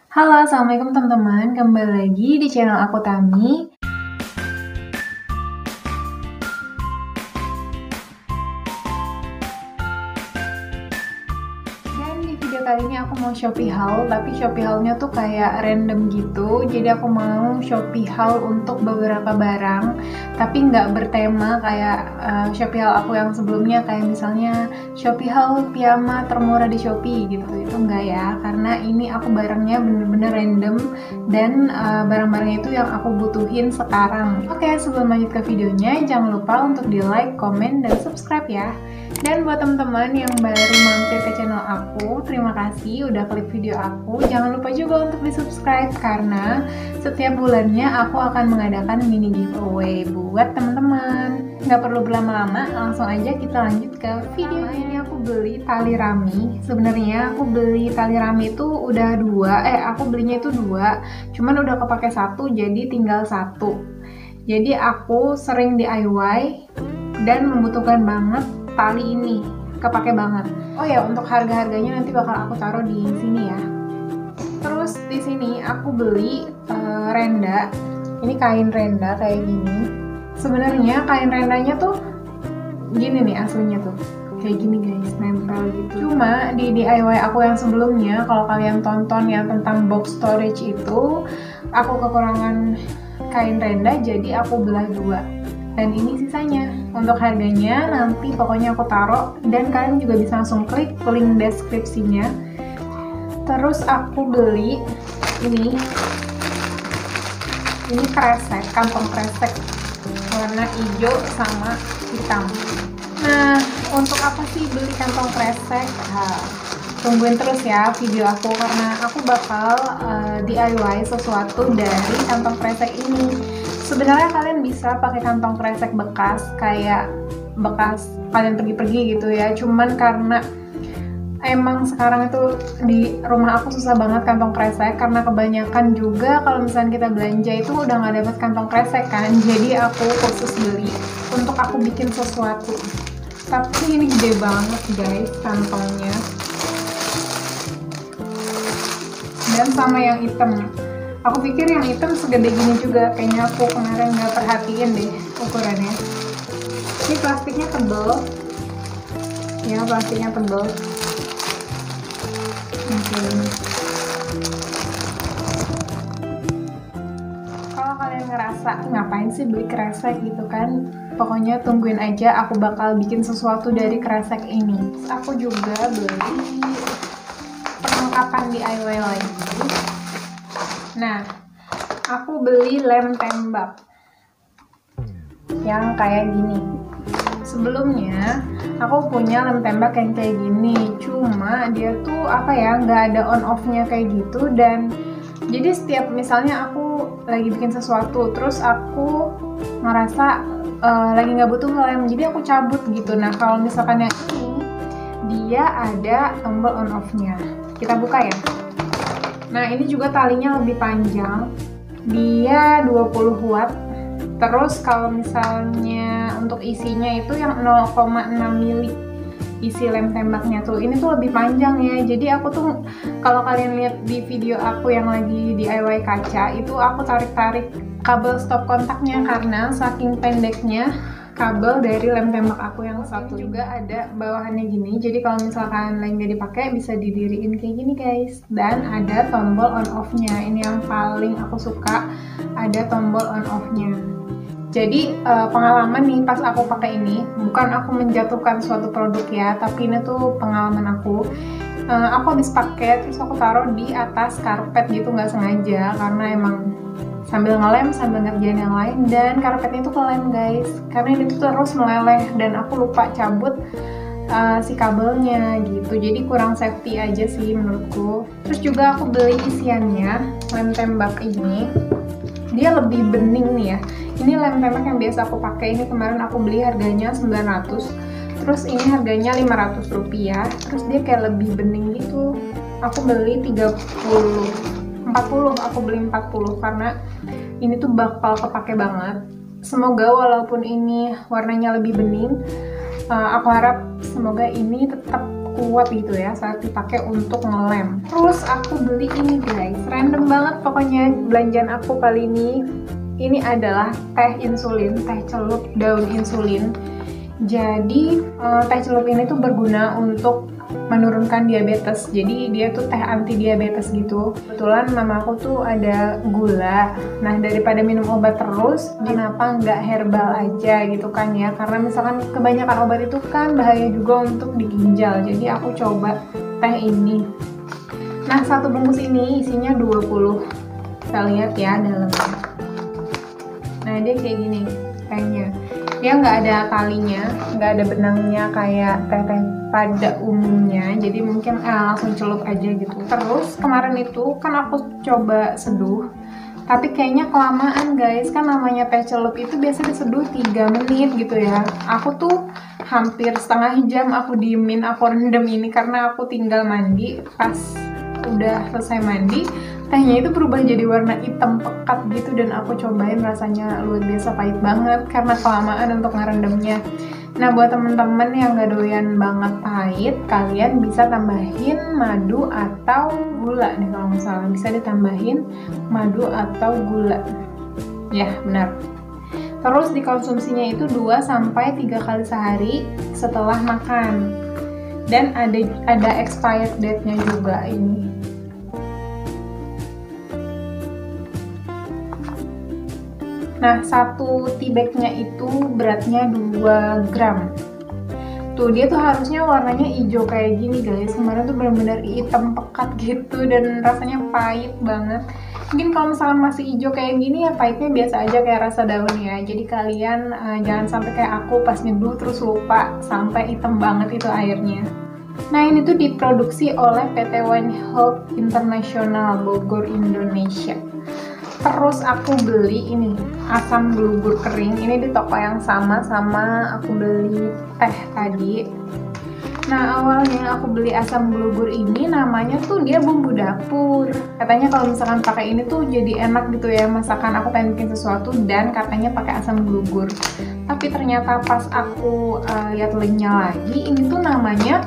Halo, assalamualaikum teman-teman. Kembali lagi di channel aku Tami. Dan di video kali ini aku mau Shopee haul, tapi Shopee haulnya tuh kayak random gitu. Jadi aku mau Shopee haul untuk beberapa barang, tapi nggak bertema kayak Shopee haul aku yang sebelumnya, kayak misalnya Shopee haul piyama termurah di Shopee gitu. Itu enggak ya, karena ini aku barangnya bener-bener random dan barang-barangnya itu yang aku butuhin sekarang. Oke, sebelum lanjut ke videonya, jangan lupa untuk di like, komen, dan subscribe ya. Dan buat teman-teman yang baru mampir ke channel aku, terima kasih udah klik video aku. Jangan lupa juga untuk di subscribe, karena setiap bulannya aku akan mengadakan mini giveaway buat teman-teman. Nggak perlu berlama-lama, langsung aja kita lanjut ke video. Ini aku beli tali rami. Sebenarnya aku beli tali rami itu udah aku belinya itu dua, cuman udah kepake satu, jadi tinggal satu. Jadi aku sering DIY dan membutuhkan banget tali ini, kepake banget. Oh ya, untuk harga-harganya nanti bakal aku taruh di sini ya. Terus di sini aku beli renda. Ini kain renda kayak gini. Sebenarnya kain rendanya tuh gini nih aslinya tuh. Kayak gini guys, nempel gitu. Cuma di DIY aku yang sebelumnya, kalau kalian tonton ya tentang box storage itu, aku kekurangan kain renda, jadi aku belah dua. Dan ini sisanya. Untuk harganya nanti pokoknya aku taruh, dan kalian juga bisa langsung klik link deskripsinya. Terus aku beli ini kresek, kantong kresek warna hijau sama hitam. Nah, untuk apa sih beli kantong kresek? Tungguin terus ya video aku, karena aku bakal DIY sesuatu dari kantong kresek ini. Sebenarnya kalian bisa pakai kantong kresek bekas, kayak bekas kalian pergi-pergi gitu ya. Cuman karena emang sekarang itu di rumah aku susah banget kantong kresek, karena kebanyakan juga kalau misalnya kita belanja itu udah nggak dapet kantong kresek kan. Jadi aku khusus beli untuk aku bikin sesuatu. Tapi ini gede banget guys kantongnya. Dan sama yang hitam. Aku pikir yang hitam segede gini juga, kayaknya aku kemarin nggak perhatiin deh ukurannya. Ini plastiknya tebel, ya plastiknya tebel. Oke. Kalau kalian ngerasa ngapain sih beli kresek gitu kan, pokoknya tungguin aja, aku bakal bikin sesuatu dari kresek ini. Terus aku juga beli perlengkapan DIY lagi. Nah, aku beli lem tembak yang kayak gini. Sebelumnya aku punya lem tembak yang kayak gini, cuma dia tuh apa ya, nggak ada on off-nya kayak gitu. Dan jadi setiap misalnya aku lagi bikin sesuatu, terus aku ngerasa lagi nggak butuh lem, jadi aku cabut gitu. Nah, kalau misalkan yang ini dia ada tombol on off-nya, kita buka ya. Nah, ini juga talinya lebih panjang, dia 20 watt. Terus kalau misalnya untuk isinya itu yang 0,6 mili isi lem tembaknya tuh, ini tuh lebih panjang ya. Jadi aku tuh kalau kalian lihat di video aku yang lagi DIY kaca, itu aku tarik-tarik kabel stop kontaknya karena saking pendeknya kabel dari lem tembak aku yang satu. Juga ada bawahannya gini, jadi kalau misalkan lagi nggak dipakai bisa didiriin kayak gini guys. Dan ada tombol on off nya, ini yang paling aku suka, ada tombol on off nya. Jadi pengalaman nih pas aku pakai ini, bukan aku menjatuhkan suatu produk ya, tapi ini tuh pengalaman aku. Aku habis pakai, terus aku taruh di atas karpet gitu nggak sengaja, karena emang sambil ngelem sambil ngerjain yang lain, dan karpetnya itu kelem guys, karena ini tuh terus meleleh dan aku lupa cabut si kabelnya gitu. Jadi kurang safety aja sih menurutku. Terus juga aku beli isiannya lem tembak ini, dia lebih bening nih ya. Ini lem tembak yang biasa aku pakai, ini kemarin aku beli harganya 900, terus ini harganya 500 rupiah. Terus dia kayak lebih bening gitu. Aku beli 40, aku beli 40 karena ini tuh bakal kepake banget. Semoga walaupun ini warnanya lebih bening, aku harap semoga ini tetap kuat gitu ya saat dipakai untuk ngelem. Terus aku beli ini guys, random banget pokoknya belanjaan aku kali ini. Ini adalah teh insulin, teh celup daun insulin. Jadi teh celup ini tuh berguna untuk menurunkan diabetes. Jadi dia tuh teh anti diabetes gitu. Kebetulan mama aku tuh ada gula. Nah daripada minum obat terus, kenapa nggak herbal aja gitu kan ya? Karena misalkan kebanyakan obat itu kan bahaya juga untuk di ginjal. Jadi aku coba teh ini. Nah satu bungkus ini isinya 20. Kita lihat ya dalamnya. Nah dia kayak gini kayaknya. Dia nggak ada talinya, nggak ada benangnya kayak teh-teh pada umumnya. Jadi mungkin langsung celup aja gitu. Terus kemarin itu kan aku coba seduh, tapi kayaknya kelamaan guys. Kan namanya teh celup itu biasa diseduh 3 menit gitu ya. Aku tuh hampir setengah jam aku diemin, aku rendam ini karena aku tinggal mandi. Pas udah selesai mandi, tehnya itu berubah jadi warna hitam pekat gitu, dan aku cobain rasanya luar biasa pahit banget karena kelamaan untuk ngerendamnya. Nah buat temen-temen yang gak doyan banget pahit, kalian bisa tambahin madu atau gula nih kalau nggak salah, bisa ditambahin madu atau gula. Ya benar. Terus dikonsumsinya itu 2-3 kali sehari setelah makan. Dan ada expired date-nya juga ini. Nah, satu tea bag-nya itu beratnya 2 gram. Tuh, dia tuh harusnya warnanya hijau kayak gini guys. Kemarin tuh benar-benar hitam pekat gitu dan rasanya pahit banget. Mungkin kalau misalkan masih hijau kayak gini ya pahitnya biasa aja kayak rasa daun ya. Jadi kalian jangan sampai kayak aku pas nyeduh terus lupa sampai hitam banget itu airnya. Nah ini tuh diproduksi oleh PT One Health International Bogor, Indonesia. Terus aku beli ini asam glugur kering, ini di toko yang sama aku beli teh tadi. Nah awalnya aku beli asam glugur ini namanya tuh dia bumbu dapur. Katanya kalau misalkan pakai ini tuh jadi enak gitu ya masakan, aku pengen bikin sesuatu dan katanya pakai asam glugur. Tapi ternyata pas aku lihat linknya lagi, ini tuh namanya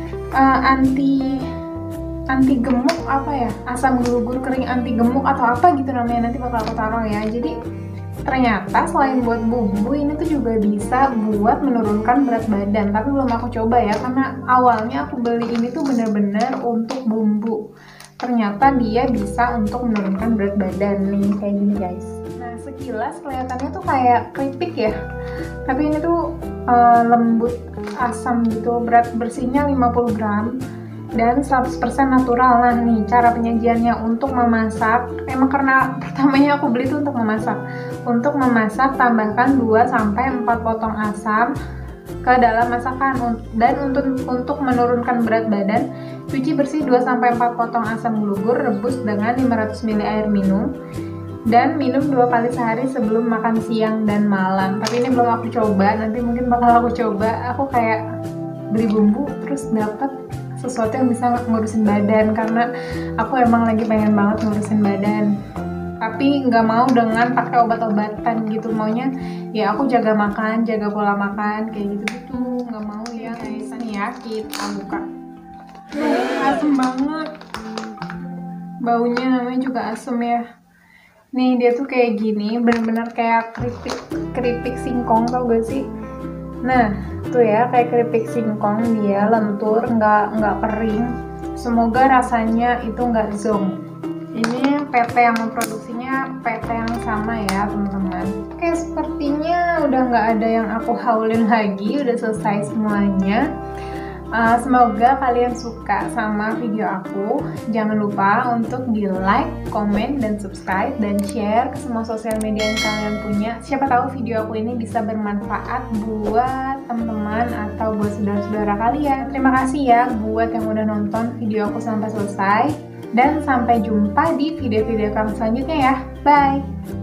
anti gemuk apa ya, asam glugur kering anti gemuk atau apa gitu namanya, nanti bakal aku taruh ya. Jadi ternyata selain buat bumbu, ini tuh juga bisa buat menurunkan berat badan, tapi belum aku coba ya karena awalnya aku beli ini tuh bener-bener untuk bumbu. Ternyata dia bisa untuk menurunkan berat badan nih kayak gini guys. Nah sekilas kelihatannya tuh kayak keripik ya, tapi ini tuh lembut asam gitu. Berat bersihnya 50 gram dan 100% natural. Nah nih cara penyajiannya untuk memasak, emang karena pertamanya aku beli itu untuk memasak. Untuk memasak tambahkan 2-4 potong asam ke dalam masakan, dan untuk menurunkan berat badan cuci bersih 2-4 potong asam glugur, rebus dengan 500 ml air minum dan minum 2 kali sehari sebelum makan siang dan malam. Tapi ini belum aku coba, nanti mungkin bakal aku coba. Aku kayak beli bumbu terus dapat sesuatu yang bisa ngurusin badan, karena aku emang lagi pengen banget ngurusin badan, tapi nggak mau dengan pakai obat-obatan gitu. Maunya ya aku jaga makan, jaga pola makan kayak gitu, nggak mau ya. Guys nih ya, kita buka. Asem banget baunya, namanya juga asem ya. Nih dia tuh kayak gini, bener-bener kayak keripik singkong, tau gak sih? Nah tuh ya kayak keripik singkong, dia lentur, nggak kering. Semoga rasanya itu nggak zonk. Ini PT yang memproduksinya PT yang sama ya teman-teman. Oke, sepertinya udah nggak ada yang aku haulin lagi, udah selesai semuanya. Semoga kalian suka sama video aku. Jangan lupa untuk di like, komen, dan subscribe, dan share ke semua sosial media yang kalian punya. Siapa tahu video aku ini bisa bermanfaat buat teman-teman atau buat saudara-saudara kalian. Terima kasih ya buat yang udah nonton video aku sampai selesai. Dan sampai jumpa di video-video kami selanjutnya ya. Bye!